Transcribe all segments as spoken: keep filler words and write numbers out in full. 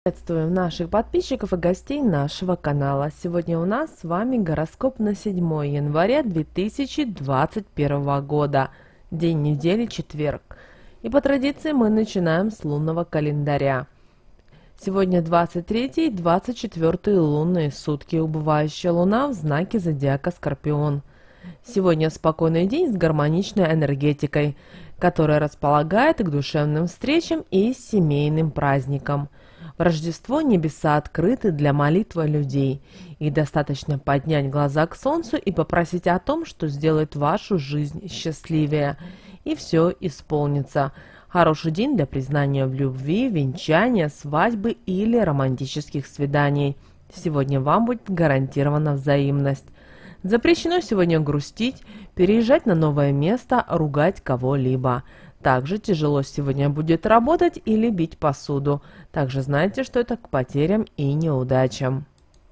Приветствуем наших подписчиков и гостей нашего канала. Сегодня у нас с вами гороскоп на седьмое января две тысячи двадцать первого года, день недели, четверг. И по традиции мы начинаем с лунного календаря. Сегодня двадцать третьи и двадцать четвёртые лунные сутки, убывающая луна в знаке зодиака Скорпион. Сегодня спокойный день с гармоничной энергетикой, которая располагает к душевным встречам и семейным праздникам. В Рождество небеса открыты для молитвы людей, и достаточно поднять глаза к солнцу и попросить о том, что сделает вашу жизнь счастливее, и все исполнится. Хороший день для признания в любви, венчания, свадьбы или романтических свиданий. Сегодня вам будет гарантирована взаимность. Запрещено сегодня грустить, переезжать на новое место, ругать кого-либо. Также тяжело сегодня будет работать или бить посуду. Также знайте, что это к потерям и неудачам.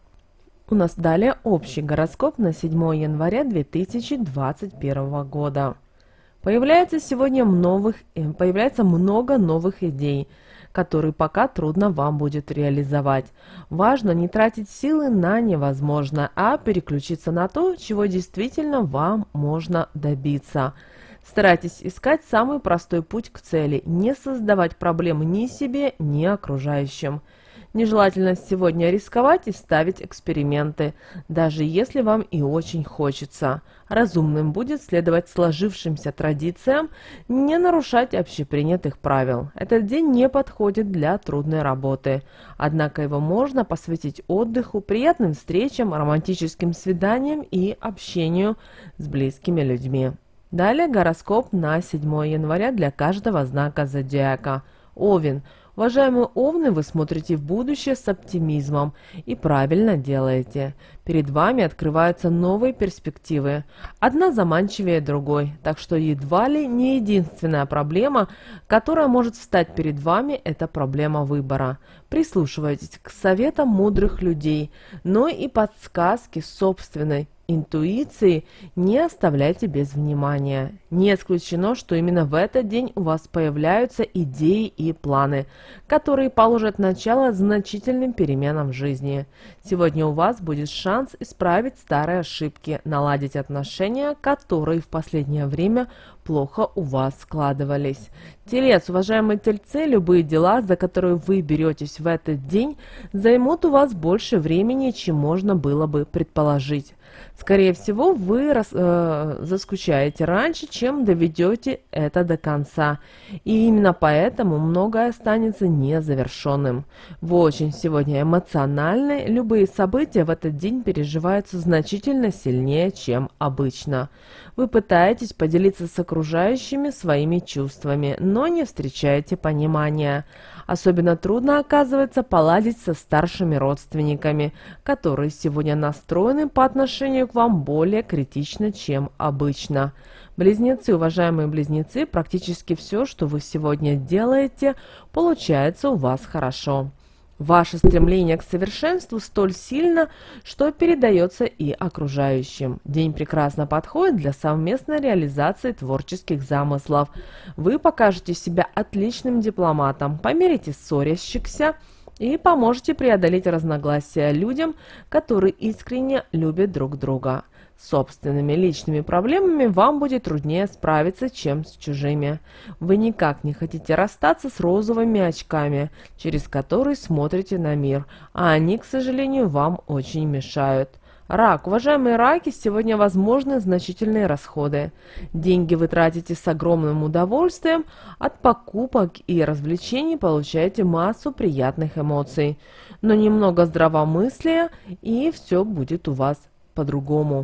У нас далее общий гороскоп на седьмое января две тысячи двадцать первого года. Появляется сегодня новых, появляется много новых идей, которые пока трудно вам будет реализовать. Важно не тратить силы на невозможное, а переключиться на то, чего действительно вам можно добиться. Старайтесь искать самый простой путь к цели, не создавать проблем ни себе, ни окружающим. Нежелательно сегодня рисковать и ставить эксперименты, даже если вам и очень хочется. Разумным будет следовать сложившимся традициям, не нарушать общепринятых правил. Этот день не подходит для трудной работы, однако его можно посвятить отдыху, приятным встречам, романтическим свиданиям и общению с близкими людьми. Далее гороскоп на седьмое января для каждого знака зодиака. Овен. Уважаемые овны, вы смотрите в будущее с оптимизмом и правильно делаете. Перед вами открываются новые перспективы, одна заманчивее другой, так что едва ли не единственная проблема, которая может встать перед вами, это проблема выбора. Прислушивайтесь к советам мудрых людей, но и подсказки собственной интуиции не оставляйте без внимания. Не исключено, что именно в этот день у вас появляются идеи и планы, которые положат начало значительным переменам в жизни. Сегодня у вас будет шанс исправить старые ошибки, наладить отношения, которые в последнее время плохо у вас складывались. Телец, уважаемые тельцы, любые дела, за которые вы беретесь в этот день, займут у вас больше времени, чем можно было бы предположить. Скорее всего, вы рас, э, заскучаете раньше, чем доведете это до конца. И именно поэтому многое останется незавершенным. Вы очень сегодня эмоциональны, любые события в этот день переживаются значительно сильнее, чем обычно. Вы пытаетесь поделиться с окружающими своими чувствами, но не встречаете понимания. Особенно трудно оказывается поладить со старшими родственниками, которые сегодня настроены по отношению к вам более критично, чем обычно. Близнецы, уважаемые близнецы, практически все, что вы сегодня делаете, получается у вас хорошо. Ваше стремление к совершенству столь сильно, что передается и окружающим. День прекрасно подходит для совместной реализации творческих замыслов. Вы покажете себя отличным дипломатом, помирите ссорящихся и поможете преодолеть разногласия людям, которые искренне любят друг друга. С собственными личными проблемами вам будет труднее справиться, чем с чужими. Вы никак не хотите расстаться с розовыми очками, через которые смотрите на мир, а они, к сожалению, вам очень мешают. Рак. Уважаемые раки, сегодня возможны значительные расходы. Деньги вы тратите с огромным удовольствием, от покупок и развлечений получаете массу приятных эмоций. Но немного здравомыслия, и все будет у вас по-другому.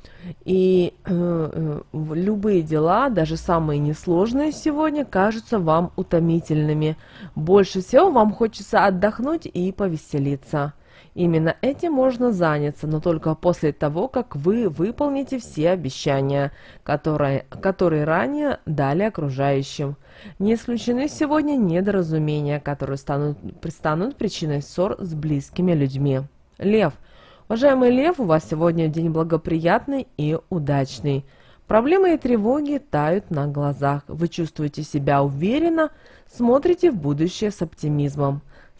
И э, э, любые дела, даже самые несложные сегодня, кажутся вам утомительными. Больше всего вам хочется отдохнуть и повеселиться. Именно этим можно заняться, но только после того, как вы выполните все обещания, которые, которые ранее дали окружающим. Не исключены сегодня недоразумения, которые станут, станут причиной ссор с близкими людьми. Лев. Уважаемый Лев, у вас сегодня день благоприятный и удачный. Проблемы и тревоги тают на глазах. Вы чувствуете себя уверенно, смотрите в будущее с оптимизмом.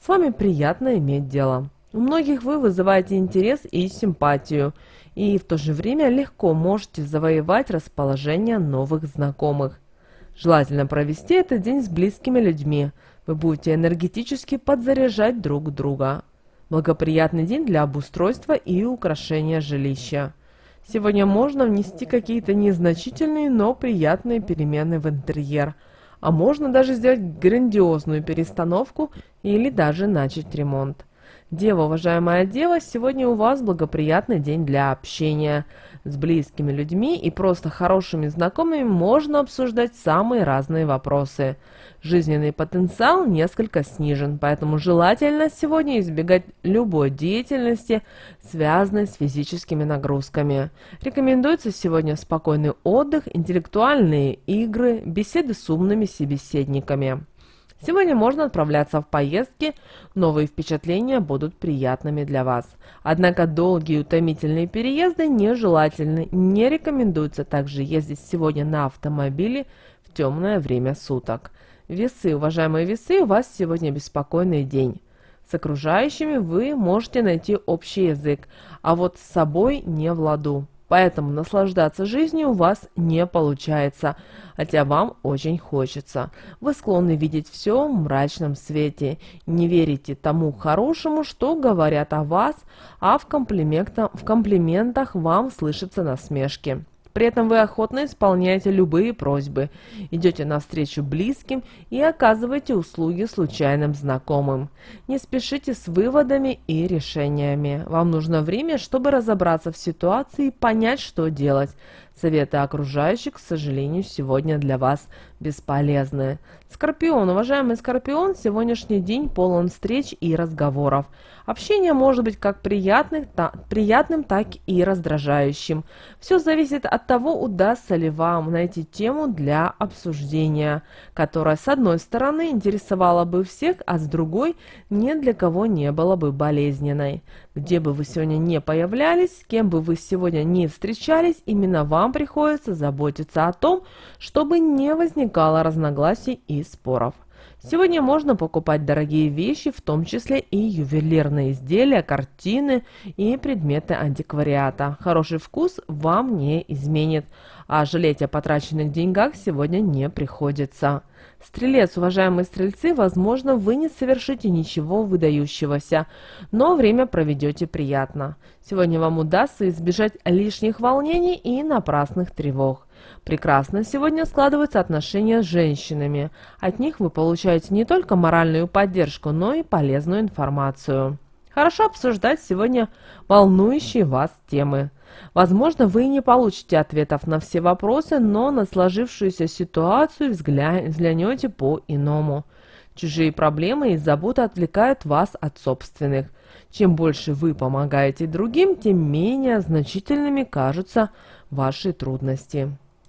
С вами приятно иметь дело. У многих вы вызываете интерес и симпатию, и в то же время легко можете завоевать расположение новых знакомых. Желательно провести этот день с близкими людьми. Вы будете энергетически подзаряжать друг друга. Благоприятный день для обустройства и украшения жилища. Сегодня можно внести какие-то незначительные, но приятные перемены в интерьер. А можно даже сделать грандиозную перестановку или даже начать ремонт. Дева, уважаемая дева, сегодня у вас благоприятный день для общения. С близкими людьми и просто хорошими знакомыми можно обсуждать самые разные вопросы. Жизненный потенциал несколько снижен, поэтому желательно сегодня избегать любой деятельности, связанной с физическими нагрузками. Рекомендуется сегодня спокойный отдых, интеллектуальные игры, беседы с умными собеседниками. Сегодня можно отправляться в поездки, новые впечатления будут приятными для вас. Однако долгие и утомительные переезды нежелательны, не рекомендуется также ездить сегодня на автомобиле в темное время суток. Весы, уважаемые весы, у вас сегодня беспокойный день. С окружающими вы можете найти общий язык, а вот с собой не в ладу. Поэтому наслаждаться жизнью у вас не получается, хотя вам очень хочется. Вы склонны видеть все в мрачном свете, не верите тому хорошему, что говорят о вас, а в комплиментах, в комплиментах вам слышатся насмешки. При этом вы охотно исполняете любые просьбы, идете навстречу близким и оказываете услуги случайным знакомым. Не спешите с выводами и решениями. Вам нужно время, чтобы разобраться в ситуации и понять, что делать. Советы окружающих, к сожалению, сегодня для вас бесполезны. Скорпион, уважаемый Скорпион, сегодняшний день полон встреч и разговоров. Общение может быть как приятным, та, приятным, так и раздражающим. Все зависит от того, удастся ли вам найти тему для обсуждения, которая с одной стороны интересовала бы всех, а с другой ни для кого не была бы болезненной. Где бы вы сегодня не появлялись, с кем бы вы сегодня не встречались, именно вам приходится заботиться о том, чтобы не возникало разногласий и споров. Сегодня можно покупать дорогие вещи, в том числе и ювелирные изделия, картины и предметы антиквариата. Хороший вкус вам не изменит, а жалеть о потраченных деньгах сегодня не приходится. Стрелец, уважаемые стрельцы, возможно, вы не совершите ничего выдающегося, но время проведете приятно. Сегодня вам удастся избежать лишних волнений и напрасных тревог. Прекрасно сегодня складываются отношения с женщинами. От них вы получаете не только моральную поддержку, но и полезную информацию. Хорошо обсуждать сегодня волнующие вас темы. Возможно, вы не получите ответов на все вопросы, но на сложившуюся ситуацию взгля... взглянете по-иному. Чужие проблемы и заботы отвлекают вас от собственных. Чем больше вы помогаете другим, тем менее значительными кажутся ваши трудности.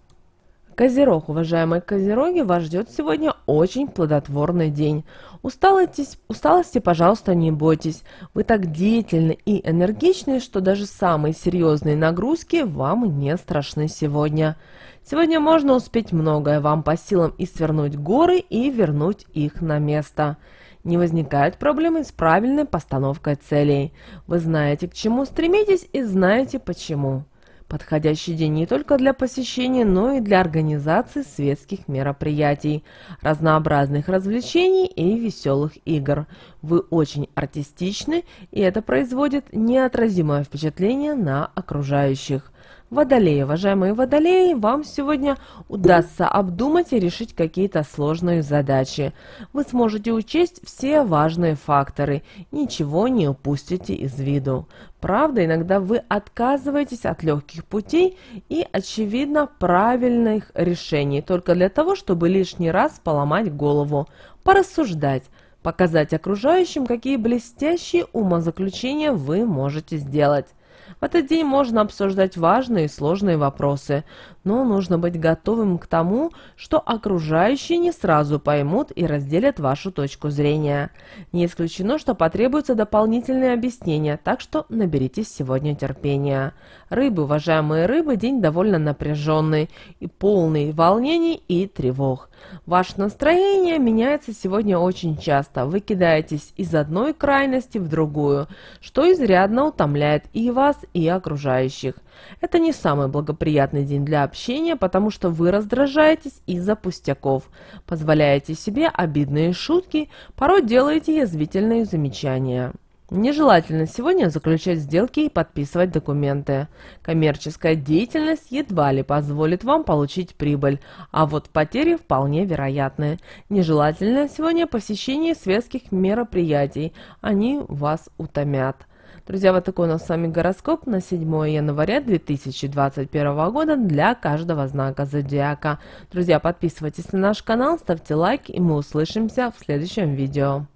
Козерог, уважаемые козероги, вас ждет сегодня очень плодотворный день. Усталости, усталости, пожалуйста, не бойтесь. Вы так деятельны и энергичны, что даже самые серьезные нагрузки вам не страшны сегодня. Сегодня можно успеть многое, вам по силам и свернуть горы, и вернуть их на место. Не возникают проблемы с правильной постановкой целей. Вы знаете, к чему стремитесь, и знаете почему. Подходящий день не только для посещения, но и для организации светских мероприятий, разнообразных развлечений и веселых игр. Вы очень артистичны, и это производит неотразимое впечатление на окружающих. Водолеи, уважаемые водолеи, вам сегодня удастся обдумать и решить какие-то сложные задачи. Вы сможете учесть все важные факторы, ничего не упустите из виду. Правда, иногда вы отказываетесь от легких путей и, очевидно, правильных решений, только для того, чтобы лишний раз поломать голову, порассуждать, показать окружающим, какие блестящие умозаключения вы можете сделать. В этот день можно обсуждать важные и сложные вопросы, но нужно быть готовым к тому, что окружающие не сразу поймут и разделят вашу точку зрения. Не исключено, что потребуются дополнительные объяснения, так что наберитесь сегодня терпения. Рыбы, уважаемые рыбы, день довольно напряженный и полный волнений и тревог. Ваше настроение меняется сегодня очень часто. Вы кидаетесь из одной крайности в другую, что изрядно утомляет и вас, и окружающих. Это не самый благоприятный день для общения, потому что вы раздражаетесь из-за пустяков, позволяете себе обидные шутки, порой делаете язвительные замечания. Нежелательно сегодня заключать сделки и подписывать документы. Коммерческая деятельность едва ли позволит вам получить прибыль, а вот потери вполне вероятны. Нежелательно сегодня посещение светских мероприятий, они вас утомят. Друзья, вот такой у нас с вами гороскоп на седьмое января две тысячи двадцать первого года для каждого знака зодиака. Друзья, подписывайтесь на наш канал, ставьте лайк, и мы услышимся в следующем видео.